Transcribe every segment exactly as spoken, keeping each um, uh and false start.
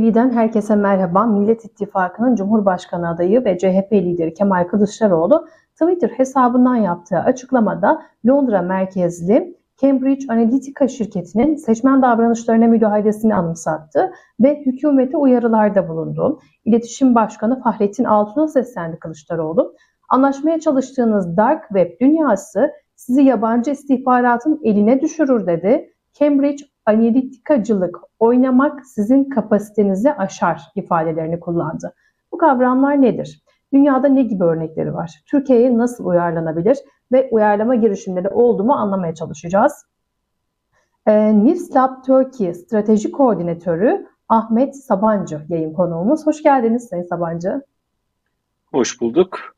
T V'den herkese merhaba. Millet İttifakı'nın Cumhurbaşkanı adayı ve C H P lideri Kemal Kılıçdaroğlu Twitter hesabından yaptığı açıklamada Londra merkezli Cambridge Analytica şirketinin seçmen davranışlarına müdahalesini anımsattı ve hükümete uyarılarda bulundu. İletişim Başkanı Fahrettin Altun'a seslendi Kılıçdaroğlu. Anlaşmaya çalıştığınız dark web dünyası sizi yabancı istihbaratın eline düşürür dedi. Cambridge Analyticacılık oynamak sizin kapasitenizi aşar ifadelerini kullandı. Bu kavramlar nedir? Dünyada ne gibi örnekleri var? Türkiye'ye nasıl uyarlanabilir ve uyarlama girişimleri oldu mu anlamaya çalışacağız. Ee, Nifslab Turkey Strateji Koordinatörü Ahmet Sabancı yayın konuğumuz. Hoş geldiniz Sayın Sabancı. Hoş bulduk.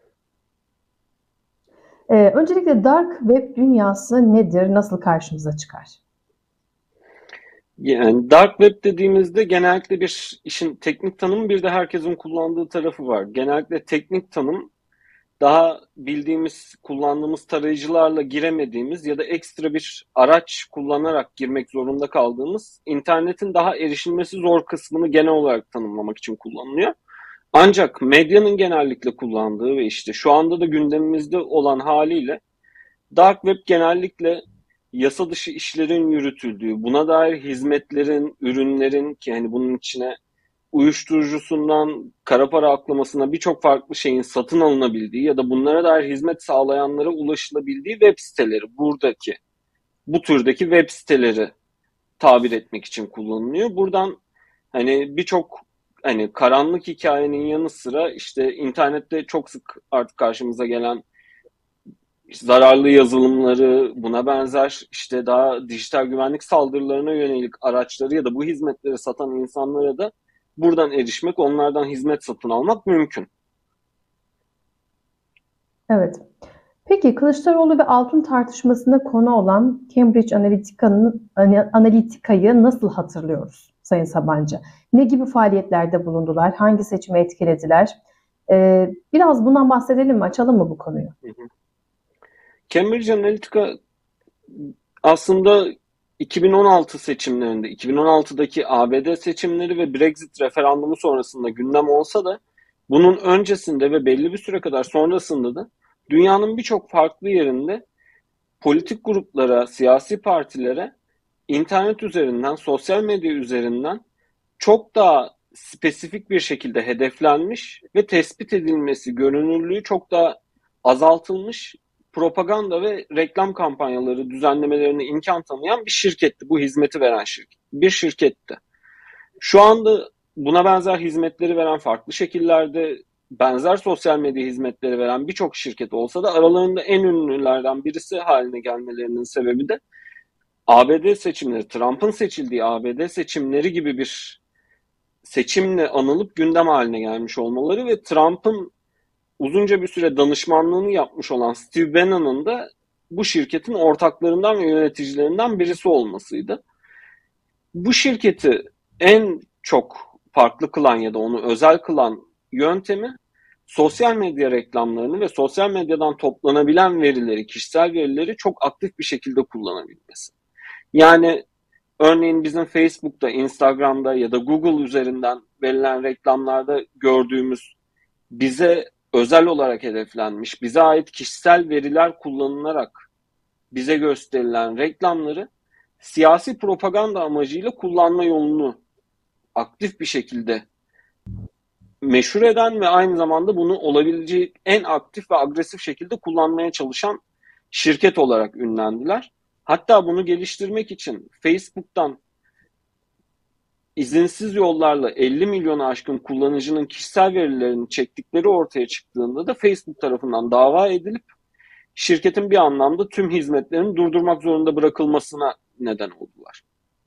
Ee, öncelikle dark web dünyası nedir? Nasıl karşımıza çıkar? Yani dark web dediğimizde genellikle bir işin teknik tanımı, bir de herkesin kullandığı tarafı var. Genellikle teknik tanım daha bildiğimiz, kullandığımız tarayıcılarla giremediğimiz ya da ekstra bir araç kullanarak girmek zorunda kaldığımız internetin daha erişilmesi zor kısmını genel olarak tanımlamak için kullanılıyor. Ancak medyanın genellikle kullandığı ve işte şu anda da gündemimizde olan haliyle dark web genellikle yasa dışı işlerin yürütüldüğü, buna dair hizmetlerin, ürünlerin ki hani bunun içine uyuşturucusundan kara para aklamasına birçok farklı şeyin satın alınabildiği ya da bunlara dair hizmet sağlayanlara ulaşılabildiği web siteleri, buradaki bu türdeki web siteleri tabir etmek için kullanılıyor. Buradan hani birçok hani karanlık hikayenin yanı sıra işte internette çok sık artık karşımıza gelen zararlı yazılımları, buna benzer işte daha dijital güvenlik saldırılarına yönelik araçları ya da bu hizmetleri satan insanlara da buradan erişmek, onlardan hizmet satın almak mümkün. Evet. Peki Kılıçdaroğlu ve Altun tartışmasında konu olan Cambridge Analytica'nın Analytica'yı nasıl hatırlıyoruz Sayın Sabancı? Ne gibi faaliyetlerde bulundular? Hangi seçimi etkilediler? Ee, biraz bundan bahsedelim mi? Açalım mı bu konuyu? Hı hı. Cambridge Analytica aslında iki bin on altı seçimlerinde, iki bin on altıdaki A B D seçimleri ve Brexit referandumu sonrasında gündem olsa da bunun öncesinde ve belli bir süre kadar sonrasında da dünyanın birçok farklı yerinde politik gruplara, siyasi partilere internet üzerinden, sosyal medya üzerinden çok daha spesifik bir şekilde hedeflenmiş ve tespit edilmesi, görünürlüğü çok daha azaltılmış propaganda ve reklam kampanyaları düzenlemelerine imkan tanıyan bir şirketti. Bu hizmeti veren şirket. Bir şirketti. Şu anda buna benzer hizmetleri veren, farklı şekillerde benzer sosyal medya hizmetleri veren birçok şirket olsa da aralarında en ünlülerden birisi haline gelmelerinin sebebi de A B D seçimleri, Trump'ın seçildiği A B D seçimleri gibi bir seçimle anılıp gündem haline gelmiş olmaları ve Trump'ın uzunca bir süre danışmanlığını yapmış olan Steve Bannon'ın da bu şirketin ortaklarından ve yöneticilerinden birisi olmasıydı. Bu şirketi en çok farklı kılan ya da onu özel kılan yöntemi sosyal medya reklamlarını ve sosyal medyadan toplanabilen verileri, kişisel verileri çok aktif bir şekilde kullanabilmesi. Yani örneğin bizim Facebook'ta, Instagram'da ya da Google üzerinden verilen reklamlarda gördüğümüz bize özel olarak hedeflenmiş, bize ait kişisel veriler kullanılarak bize gösterilen reklamları siyasi propaganda amacıyla kullanma yolunu aktif bir şekilde meşhur eden ve aynı zamanda bunu olabileceği en aktif ve agresif şekilde kullanmaya çalışan şirket olarak ünlendiler. Hatta bunu geliştirmek için Facebook'tan izinsiz yollarla elli milyonu aşkın kullanıcının kişisel verilerini çektikleri ortaya çıktığında da Facebook tarafından dava edilip şirketin bir anlamda tüm hizmetlerini durdurmak zorunda bırakılmasına neden oldular.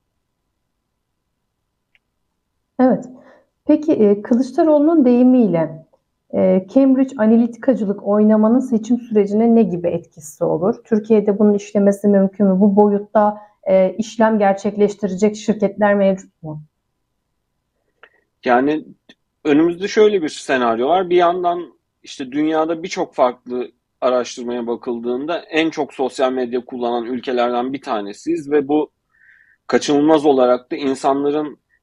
Evet. Peki Kılıçdaroğlu'nun deyimiyle Cambridge Analyticacılık oynamanın seçim sürecine ne gibi etkisi olur? Türkiye'de bunun işlemesi mümkün mü? Bu boyutta işlem gerçekleştirecek şirketler mevcut mu? Yani önümüzde şöyle bir senaryo var. Bir yandan işte dünyada birçok farklı araştırmaya bakıldığında en çok sosyal medya kullanan ülkelerden bir tanesiyiz ve bu kaçınılmaz olarak da insanların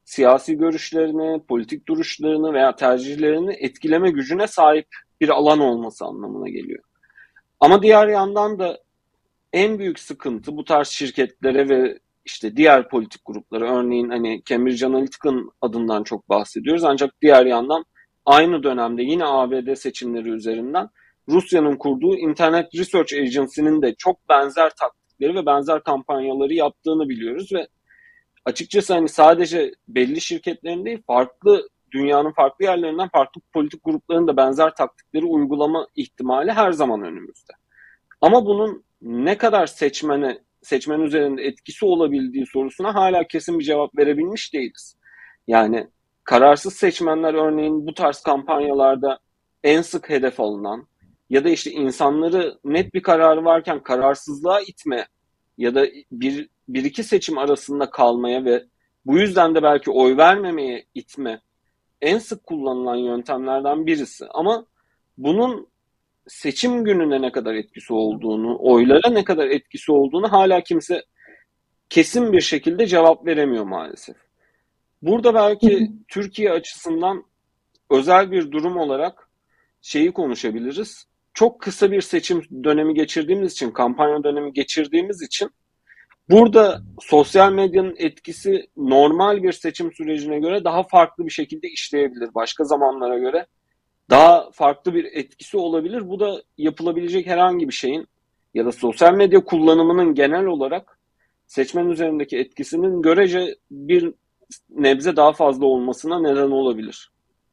siyasi görüşlerini, politik duruşlarını veya tercihlerini etkileme gücüne sahip bir alan olması anlamına geliyor. Ama diğer yandan da en büyük sıkıntı bu tarz şirketlere ve işte diğer politik gruplara, örneğin hani Cambridge Analytica'nın adından çok bahsediyoruz, ancak diğer yandan aynı dönemde yine A B D seçimleri üzerinden Rusya'nın kurduğu Internet Research Agency'nin de çok benzer taktikleri ve benzer kampanyaları yaptığını biliyoruz ve açıkçası hani sadece belli şirketlerin değil, farklı dünyanın farklı yerlerinden farklı politik grupların da benzer taktikleri uygulama ihtimali her zaman önümüzde. Ama bunun ne kadar seçmene, seçmen üzerinde etkisi olabildiği sorusuna hala kesin bir cevap verebilmiş değiliz. Yani kararsız seçmenler örneğin bu tarz kampanyalarda en sık hedef alınan ya da işte insanları net bir kararı varken kararsızlığa itme ya da bir, bir iki seçim arasında kalmaya ve bu yüzden de belki oy vermemeye itme en sık kullanılan yöntemlerden birisi. Ama bunun seçim gününe ne kadar etkisi olduğunu, oylara ne kadar etkisi olduğunu hala kimse kesin bir şekilde cevap veremiyor maalesef. Burada belki Türkiye açısından özel bir durum olarak şeyi konuşabiliriz. Çok kısa bir seçim dönemi geçirdiğimiz için, kampanya dönemi geçirdiğimiz için burada sosyal medyanın etkisi normal bir seçim sürecine göre daha farklı bir şekilde işleyebilir. Başka zamanlara göre daha farklı bir etkisi olabilir. Bu da yapılabilecek herhangi bir şeyin ya da sosyal medya kullanımının genel olarak seçmen üzerindeki etkisinin görece bir nebze daha fazla olmasına neden olabilir.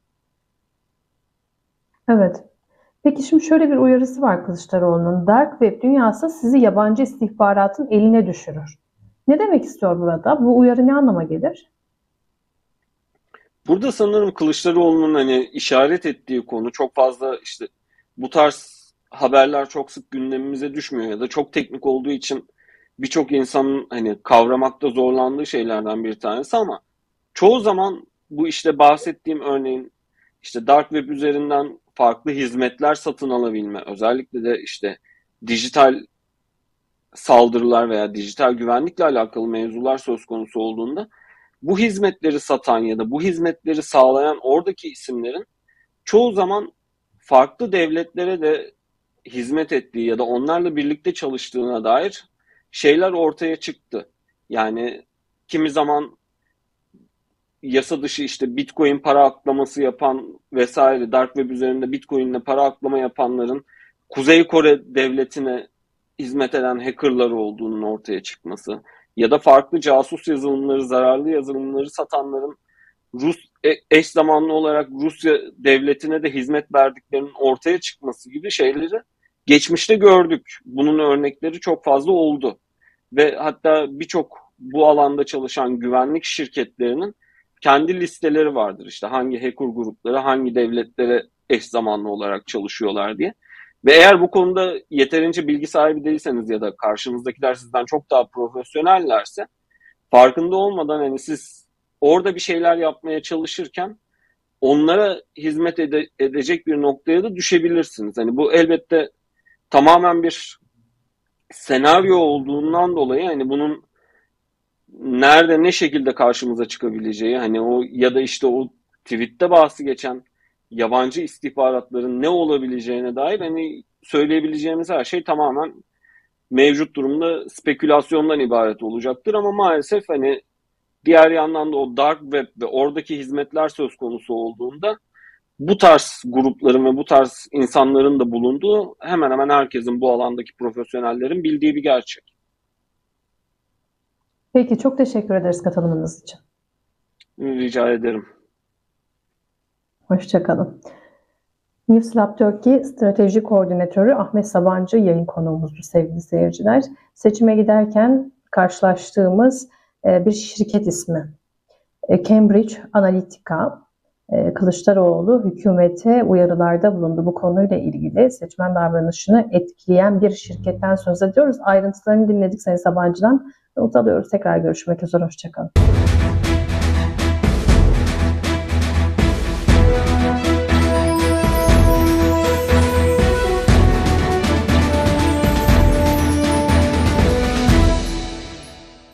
Evet. Peki şimdi şöyle bir uyarısı var Kılıçdaroğlu'nun. Dark Web dünyası sizi yabancı istihbaratın eline düşürür. Ne demek istiyor burada? Bu uyarı ne anlama gelir? Burada sanırım Kılıçdaroğlu'nun hani işaret ettiği konu çok fazla işte bu tarz haberler çok sık gündemimize düşmüyor ya da çok teknik olduğu için birçok insanın hani kavramakta zorlandığı şeylerden bir tanesi, ama çoğu zaman bu işte bahsettiğim örneğin işte Dark Web üzerinden farklı hizmetler satın alabilme, özellikle de işte dijital saldırılar veya dijital güvenlikle alakalı mevzular söz konusu olduğunda bu hizmetleri satan ya da bu hizmetleri sağlayan oradaki isimlerin çoğu zaman farklı devletlere de hizmet ettiği ya da onlarla birlikte çalıştığına dair şeyler ortaya çıktı. Yani kimi zaman yasa dışı işte Bitcoin para aklaması yapan vesaire, Dark Web üzerinde Bitcoin'le para aklama yapanların Kuzey Kore devletine hizmet eden hackerlar olduğunun ortaya çıkması ya da farklı casus yazılımları, zararlı yazılımları satanların Rus eş zamanlı olarak Rusya devletine de hizmet verdiklerinin ortaya çıkması gibi şeyleri geçmişte gördük. Bunun örnekleri çok fazla oldu. Ve hatta birçok bu alanda çalışan güvenlik şirketlerinin kendi listeleri vardır. İşte hangi hacker grupları hangi devletlere eş zamanlı olarak çalışıyorlar diye. Ve eğer bu konuda yeterince bilgi sahibi değilseniz ya da karşınızdakiler sizden çok daha profesyonellerse, farkında olmadan hani siz orada bir şeyler yapmaya çalışırken onlara hizmet ede- edecek bir noktaya da düşebilirsiniz. Hani bu elbette tamamen bir senaryo olduğundan dolayı hani bunun nerede ne şekilde karşımıza çıkabileceği, hani o ya da işte o tweette bahsi geçen yabancı istihbaratların ne olabileceğine dair hani söyleyebileceğimiz her şey tamamen mevcut durumda spekülasyondan ibaret olacaktır. Ama maalesef hani diğer yandan da o dark web ve oradaki hizmetler söz konusu olduğunda bu tarz grupların ve bu tarz insanların da bulunduğu hemen hemen herkesin, bu alandaki profesyonellerin bildiği bir gerçek. Peki, çok teşekkür ederiz katılımınız için. Rica ederim. Hoşça kalın. Newslab Turkey Strateji Koordinatörü Ahmet Sabancı yayın konuğumuzdu sevgili seyirciler. Seçime giderken karşılaştığımız bir şirket ismi Cambridge Analytica. Kılıçdaroğlu hükümete uyarılarda bulundu bu konuyla ilgili. Seçmen davranışını etkileyen bir şirketten söz ediyoruz. Ayrıntılarını dinledik Sayın Sabancı'dan. Not alıyoruz. Tekrar görüşmek üzere. Hoşça kalın.